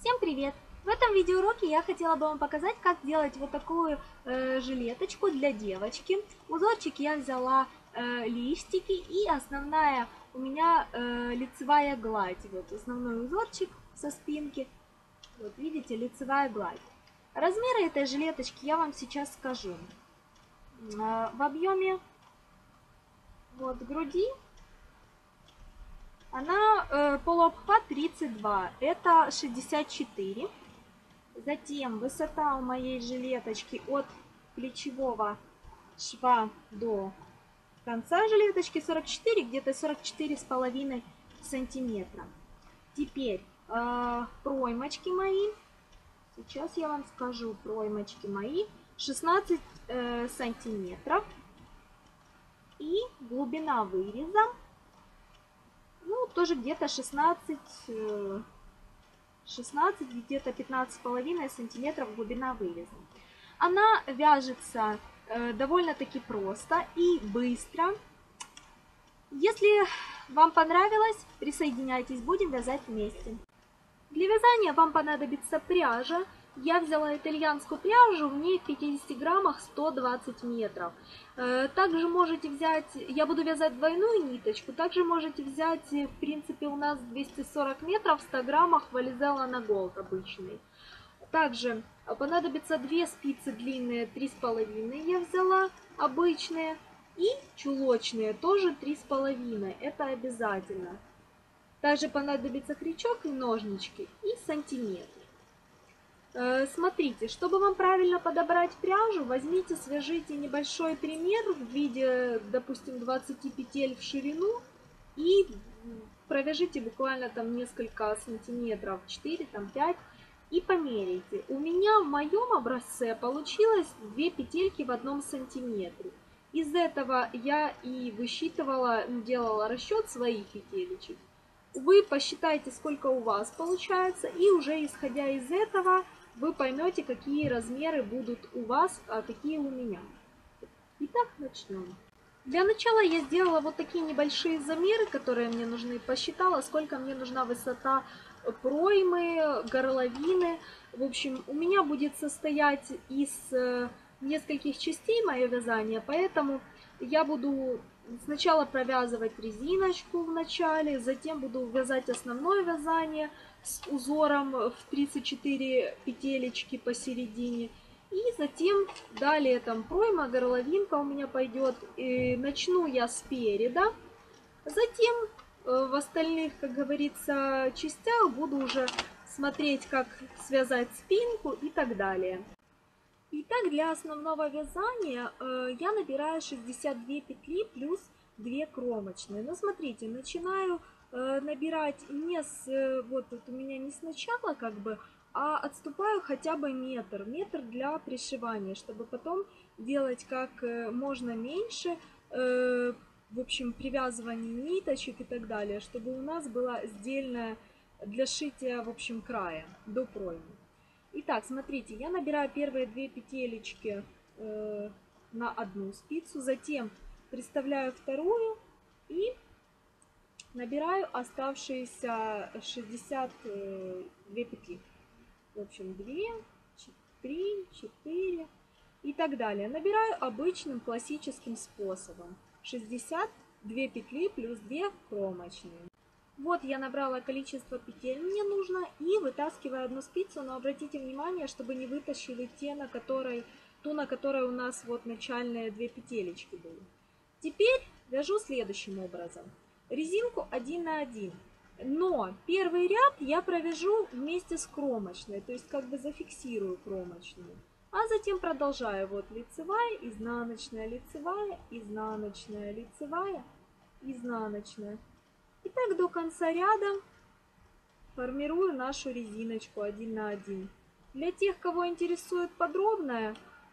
Всем привет! В этом видеоуроке я хотела бы вам показать, как сделать вот такую жилеточку для девочки. Узорчик я взяла листики, и основная у меня лицевая гладь. Вот основной узорчик со спинки. Вот видите, лицевая гладь. Размеры этой жилеточки я вам сейчас скажу. В объеме вот груди она полуобхват 32, это 64. Затем высота у моей жилеточки от плечевого шва до конца жилеточки 44, где-то 44,5 сантиметра. Теперь проймочки мои. Сейчас я вам скажу, проймочки мои 16 сантиметров. И глубина выреза, ну, тоже где-то 16, где-то 15,5 сантиметров глубина выреза. Она вяжется довольно-таки просто и быстро. Если вам понравилось, присоединяйтесь, будем вязать вместе. Для вязания вам понадобится пряжа. Я взяла итальянскую пряжу, в ней в 50 граммах 120 метров. Также можете взять, я буду вязать двойную ниточку, также можете взять, в принципе, у нас 240 метров в 100 граммах Вализелла на Голд обычный. Также понадобится 2 спицы длинные, 3,5 я взяла, обычные, и чулочные, тоже 3,5, это обязательно. Также понадобится крючок и ножнички, и сантиметр. Смотрите, чтобы вам правильно подобрать пряжу, возьмите, свяжите небольшой пример в виде, допустим, 20 петель в ширину и провяжите буквально там несколько сантиметров, 4, там 5, и померяйте. У меня в моем образце получилось 2 петельки в 1 сантиметре. Из этого я и высчитывала, делала расчет своих петелечек. Вы посчитайте, сколько у вас получается, и уже исходя из этого вы поймете, какие размеры будут у вас, а какие у меня. Итак, начнем. Для начала я сделала вот такие небольшие замеры, которые мне нужны. Посчитала, сколько мне нужна высота проймы, горловины. В общем, у меня будет состоять из нескольких частей мое вязание, поэтому я буду сначала провязывать резиночку в начале, затем буду вязать основное вязание с узором в 34 петелечки посередине. И затем далее там пройма, горловинка у меня пойдет. И начну я спереда. Затем в остальных, как говорится, частях буду уже смотреть, как связать спинку и так далее. Итак, для основного вязания я набираю 62 петли плюс 2 кромочные. Но смотрите, начинаю набирать не с, вот у меня не сначала как бы, а отступаю хотя бы метр для пришивания, чтобы потом делать как можно меньше, в общем, привязывание ниточек и так далее, чтобы у нас была сдельная для шития, в общем, края до проймы. Итак, смотрите, я набираю первые 2 петелечки на одну спицу, затем приставляю вторую и набираю оставшиеся 62 петли. В общем, 2, 3, 4 и так далее. Набираю обычным классическим способом. 62 петли плюс 2 кромочные. Вот я набрала количество петель мне нужно и вытаскиваю одну спицу, но обратите внимание, чтобы не вытащили ту, на которой у нас вот начальные 2 петелечки были. Теперь вяжу следующим образом. Резинку 1 на 1, но первый ряд я провяжу вместе с кромочной, то есть как бы зафиксирую кромочную. А затем продолжаю. Вот лицевая, изнаночная, лицевая, изнаночная, лицевая, изнаночная. И так до конца ряда формирую нашу резиночку 1 на 1. Для тех, кого интересует подробный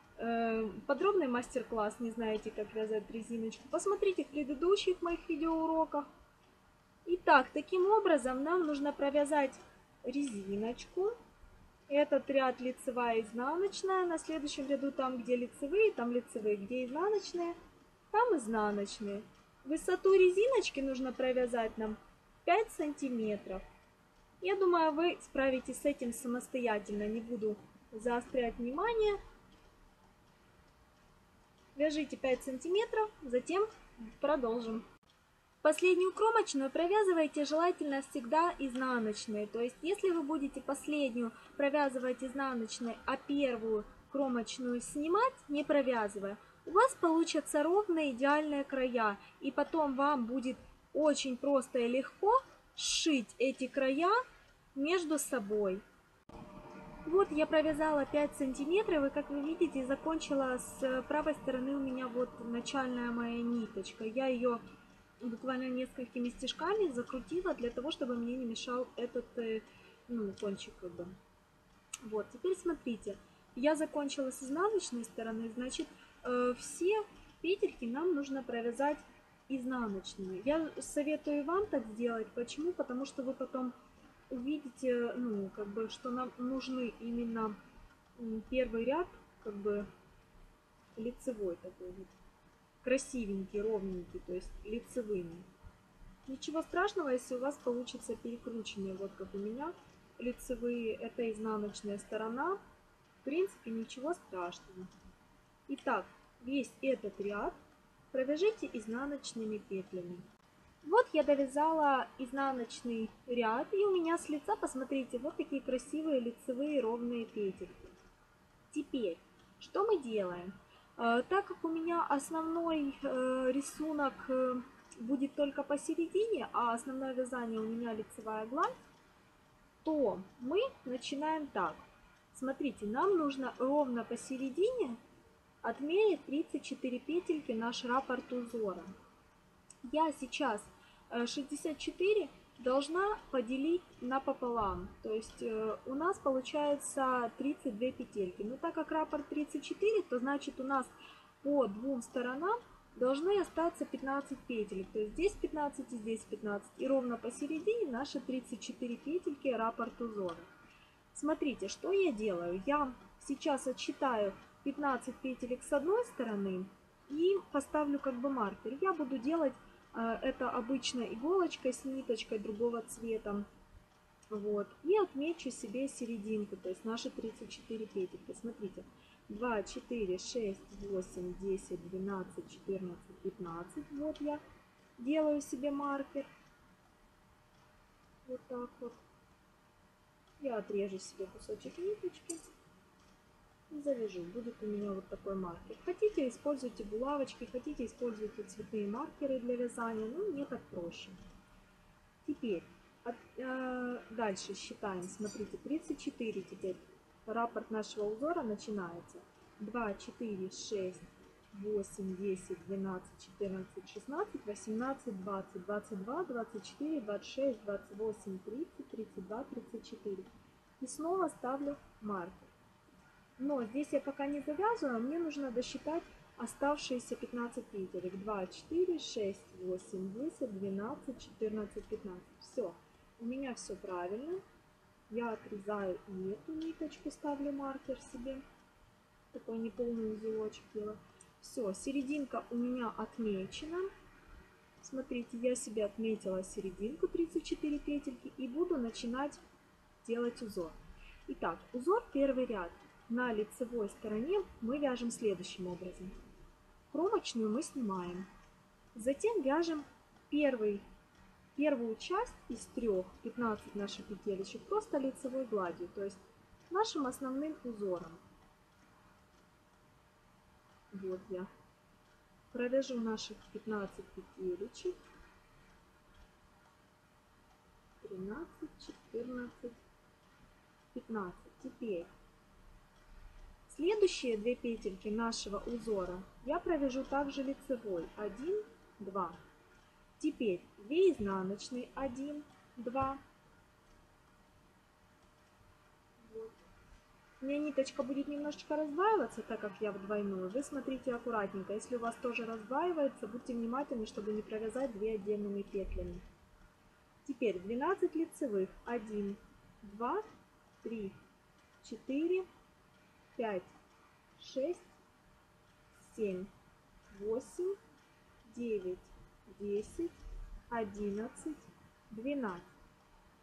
мастер-класс, не знаете, как вязать резиночку, посмотрите в предыдущих моих видеоуроках. Итак, таким образом нам нужно провязать резиночку. Этот ряд лицевая, изнаночная. На следующем ряду там, где лицевые, где изнаночные, там изнаночные. Высоту резиночки нужно провязать нам 5 сантиметров. Я думаю, вы справитесь с этим самостоятельно, не буду заострять внимание. Вяжите 5 сантиметров, затем продолжим. Последнюю кромочную провязывайте желательно всегда изнаночной. То есть, если вы будете последнюю провязывать изнаночной, а первую кромочную снимать, не провязывая, у вас получатся ровные идеальные края. И потом вам будет очень просто и легко сшить эти края между собой. Вот я провязала 5 сантиметров, и как вы видите, закончила с правой стороны у меня вот начальная моя ниточка. Я ее буквально несколькими стежками закрутила для того, чтобы мне не мешал этот кончик как бы. Вот, теперь смотрите, я закончила с изнаночной стороны, значит, все петельки нам нужно провязать изнаночными. Я советую вам так сделать. Почему? Потому что вы потом увидите, что нам нужны именно первый ряд, как бы лицевой такой вот, красивенький, ровненький, то есть лицевыми. Ничего страшного, если у вас получится перекрученные, вот как у меня, лицевые, это изнаночная сторона. В принципе, ничего страшного. Итак, весь этот ряд провяжите изнаночными петлями. Вот я довязала изнаночный ряд, и у меня с лица, посмотрите, вот такие красивые лицевые ровные петельки. Теперь, что мы делаем? Так как у меня основной рисунок будет только посередине, а основное вязание у меня лицевая гладь, то мы начинаем так. Смотрите, нам нужно ровно посередине отмерить 34 петельки наш раппорт узора. Я сейчас 64 должна поделить напополам. То есть у нас получается 32 петельки. Но так как раппорт 34, то значит у нас по двум сторонам должны остаться 15 петелек. То есть здесь 15 и здесь 15. И ровно посередине наши 34 петельки раппорт узора. Смотрите, что я делаю. Я сейчас отсчитаю 15 петелек с одной стороны и поставлю как бы маркер. Я буду делать это обычно иголочкой с ниточкой другого цвета. Вот. И отмечу себе серединку, то есть наши 34 петельки. Смотрите, 2, 4, 6, 8, 10, 12, 14, 15. Вот я делаю себе маркер. Вот так вот. Я отрежу себе кусочек ниточки и завяжу. Будет у меня вот такой маркер. Хотите, используйте булавочки, хотите, используйте цветные маркеры для вязания. Ну, мне так проще. Теперь дальше считаем. Смотрите, 34 теперь. Раппорт нашего узора начинается. 2, 4, 6, 8, 10, 12, 14, 16, 18, 20, 22, 24, 26, 28, 30, 32, 34. И снова ставлю маркер. Но здесь я пока не завязываю, мне нужно досчитать оставшиеся 15 петелек. 2, 4, 6, 8, 10, 12, 14, 15. Все, у меня все правильно. Я отрезаю и эту ниточку, ставлю маркер себе. Такой неполный узелочек делаю. Все, серединка у меня отмечена. Смотрите, я себе отметила серединку 34 петельки и буду начинать делать узор. Итак, узор первый ряд. На лицевой стороне мы вяжем следующим образом. Кромочную мы снимаем. Затем вяжем первую часть из трех, 15 наших петелечек, просто лицевой гладью, то есть нашим основным узором. Вот я провяжу наших 15 петелечек. 13, 14, 15. Теперь следующие две петельки нашего узора я провяжу также лицевой. 1, 2. Теперь 2 изнаночные. 1, 2. Вот. У меня ниточка будет немножечко раздваиваться, так как я в двойную. Вы смотрите аккуратненько. Если у вас тоже раздваивается, будьте внимательны, чтобы не провязать 2 отдельными петлями. Теперь 12 лицевых. 1, 2, 3, 4, 5, 6, 7, 8, 9, 10, 11, 12.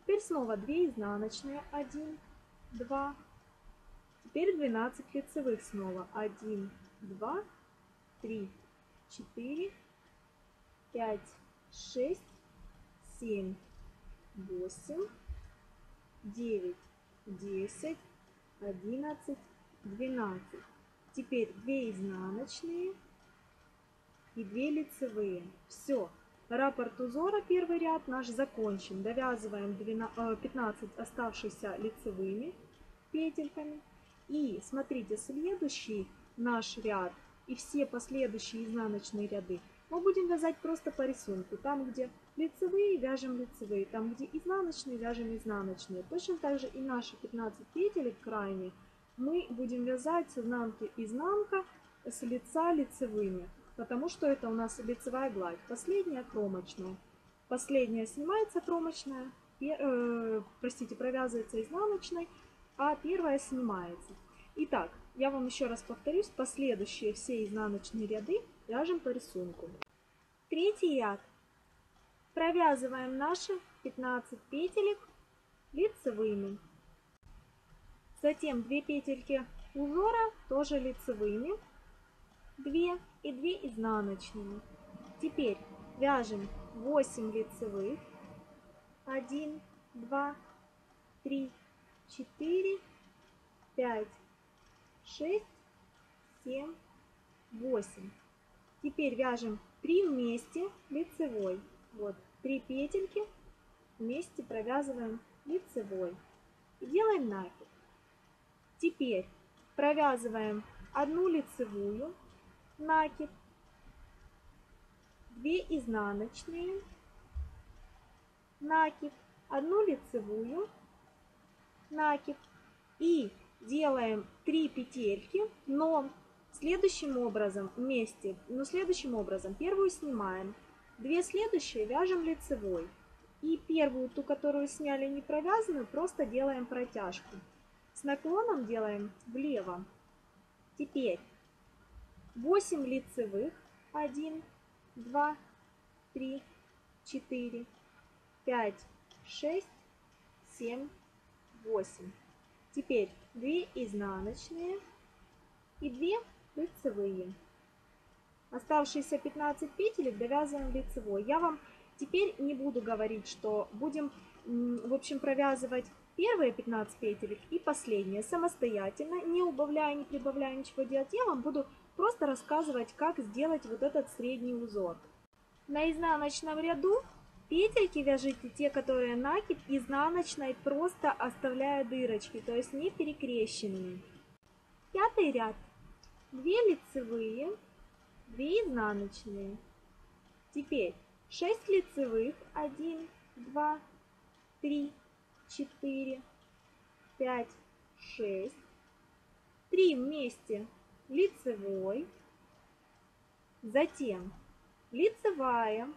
Теперь снова 2 изнаночные, 1, 2. Теперь 12 лицевых снова, 1, 2, 3, 4, 5, 6, 7, 8, 9, 10, 11, 12. Теперь 2 изнаночные и 2 лицевые. Все. Раппорт узора, первый ряд наш закончен. Довязываем 15 оставшихся лицевыми петельками. И смотрите, следующий наш ряд и все последующие изнаночные ряды мы будем вязать просто по рисунку. Там, где лицевые, вяжем лицевые. Там, где изнаночные, вяжем изнаночные. Точно так же и наши 15 петелек крайне мы будем вязать с изнанки изнанка, с лица лицевыми. Потому что это у нас лицевая гладь. Последняя кромочная. Последняя снимается кромочная, провязывается изнаночной, а первая снимается. Итак, я вам еще раз повторюсь, последующие все изнаночные ряды вяжем по рисунку. Третий ряд. Провязываем наши 15 петелек лицевыми. Затем 2 петельки узора тоже лицевыми. 2 и 2 изнаночными. Теперь вяжем 8 лицевых. 1, 2, 3, 4, 5, 6, 7, 8. Теперь вяжем 3 вместе лицевой. Вот 3 петельки вместе провязываем лицевой. И делаем накид. Теперь провязываем 1 лицевую, накид, 2 изнаночные, накид, 1 лицевую, накид. И делаем 3 петельки, но следующим образом вместе, следующим образом первую снимаем, 2 следующие вяжем лицевой. И первую, ту, которую сняли не провязанную, просто делаем протяжку. С наклоном делаем влево. Теперь 8 лицевых. 1, 2, 3, 4, 5, 6, 7, 8. Теперь 2 изнаночные и 2 лицевые. Оставшиеся 15 петелек довязываем лицевой. Я вам теперь не буду говорить, что будем, в общем, провязывать первые 15 петелек и последние самостоятельно, не убавляя, не прибавляя, ничего делать. Я вам буду просто рассказывать, как сделать вот этот средний узор. На изнаночном ряду петельки вяжите те, которые накид, изнаночной просто оставляя дырочки, то есть не перекрещенными. Пятый ряд. 2 лицевые, 2 изнаночные. Теперь 6 лицевых. 1, 2, 3, 4, 5, 6. 3 вместе лицевой. Затем лицевая,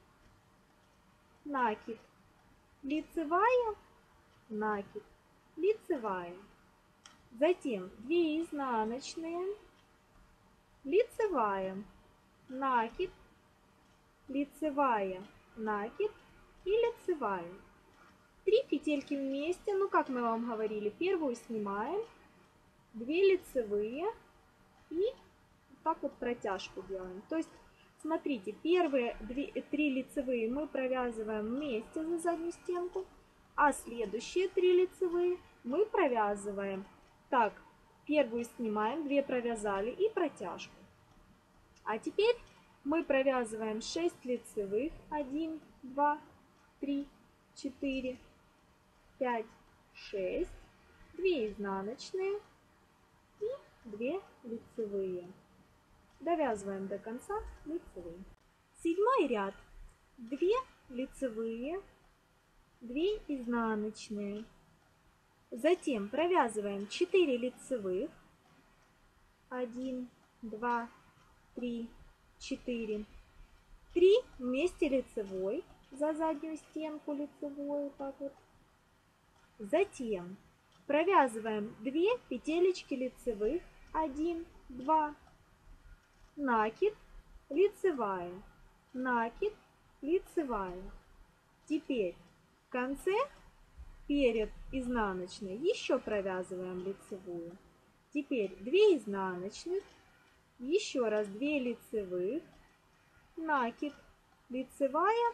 накид, лицевая, накид, лицевая. Затем 2 изнаночные, лицевая, накид, лицевая, накид и лицевая. 3 петельки вместе, ну как мы вам говорили, первую снимаем, 2 лицевые и вот так вот протяжку делаем. То есть, смотрите, первые 3 лицевые мы провязываем вместе за заднюю стенку, а следующие 3 лицевые мы провязываем так. Первую снимаем, 2 провязали и протяжку. А теперь мы провязываем 6 лицевых. 1, 2, 3, 4, 5, 6. 2 изнаночные и 2 лицевые. Довязываем до конца лицевые. Седьмой ряд. 2 лицевые, 2 изнаночные. Затем провязываем 4 лицевых. 1, 2, 3, 4. 3 вместе лицевой за заднюю стенку лицевой. Вот так вот. Затем провязываем 2 петелечки лицевых. 1, 2. Накид, лицевая. Накид, лицевая. Теперь в конце перед изнаночной еще провязываем лицевую. Теперь 2 изнаночных, еще раз 2 лицевых, накид, лицевая,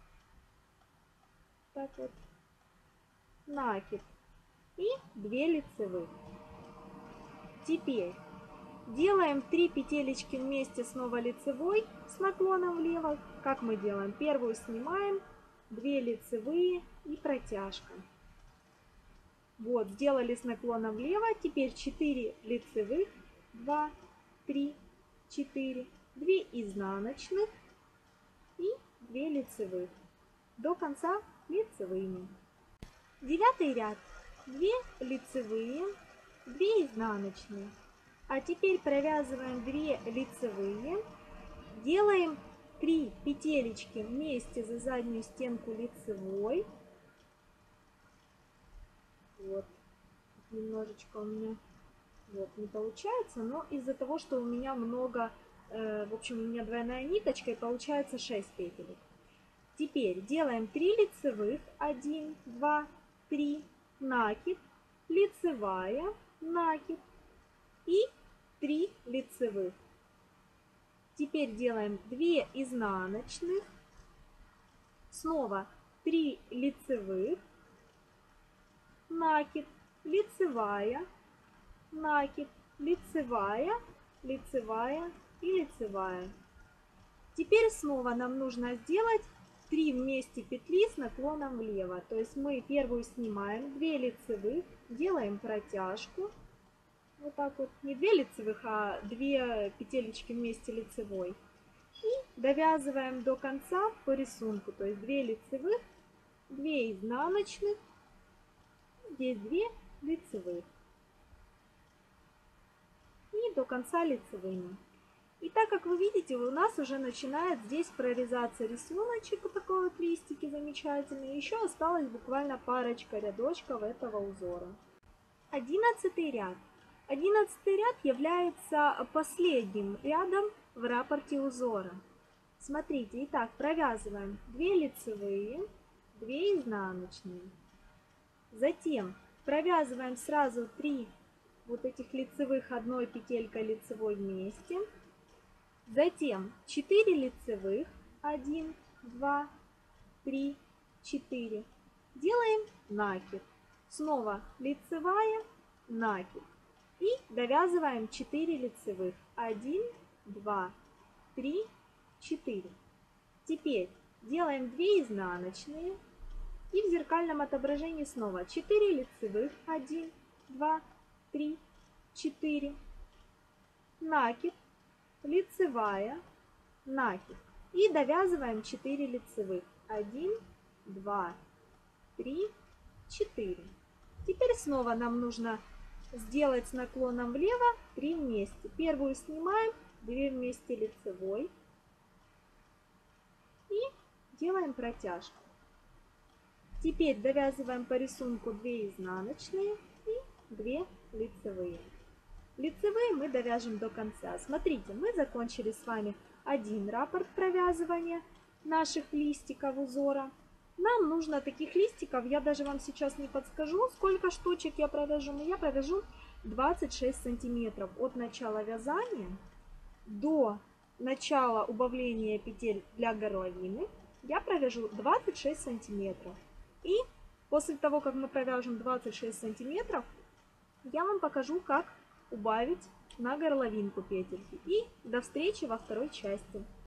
так вот, накид и 2 лицевых. Теперь делаем 3 петелечки вместе снова лицевой с наклоном влево. Как мы делаем? Первую снимаем, 2 лицевые и протяжка. Вот, сделали с наклоном влево. Теперь 4 лицевых, 2, 3, 4, 2 изнаночных и 2 лицевых. До конца лицевыми. 9 ряд. 2 лицевые, 2 изнаночные. А теперь провязываем 2 лицевые, делаем 3 петелечки вместе за заднюю стенку лицевой. Вот, немножечко у меня вот не получается, но из-за того, что у меня много, в общем, у меня двойная ниточка, и получается 6 петель. Теперь делаем 3 лицевых, 1, 2, 3, накид, лицевая, накид и 3 лицевых. Теперь делаем 2 изнаночных, снова 3 лицевых, накид, лицевая, накид, лицевая, лицевая и лицевая. Теперь снова нам нужно сделать 3 вместе петли с наклоном влево. То есть мы первую снимаем, 2 лицевых, делаем протяжку. Вот так вот, не 2 лицевых, а 2 петелечки вместе лицевой. И довязываем до конца по рисунку. То есть 2 лицевых, 2 изнаночных, здесь 2 лицевых. И до конца лицевыми. И так как вы видите, у нас уже начинает здесь прорезаться рисуночек, вот такой вот листики замечательный. Еще осталось буквально парочка рядочков этого узора. 11 ряд. 11 ряд является последним рядом в раппорте узора. Смотрите, итак, провязываем 2 лицевые, 2 изнаночные. Затем провязываем сразу 3 вот этих лицевых, одной петелькой лицевой вместе. Затем 4 лицевых, 1, 2, 3, 4. Делаем накид. Снова лицевая, накид. И довязываем 4 лицевых. 1, 2, 3, 4. Теперь делаем 2 изнаночные. И в зеркальном отображении снова 4 лицевых. 1, 2, 3, 4. Накид, лицевая, накид. И довязываем 4 лицевых. 1, 2, 3, 4. Теперь снова нам нужно сделать с наклоном влево 3 вместе. Первую снимаем, 2 вместе лицевой. И делаем протяжку. Теперь довязываем по рисунку 2 изнаночные и 2 лицевые. Лицевые мы довяжем до конца. Смотрите, мы закончили с вами один раппорт провязывания наших листиков узора. Нам нужно таких листиков, я даже вам сейчас не подскажу, сколько штучек я провяжу, но я провяжу 26 сантиметров от начала вязания до начала убавления петель для горловины. Я провяжу 26 сантиметров. И после того, как мы провяжем 26 сантиметров, я вам покажу, как убавить на горловинку петельки. И до встречи во второй части.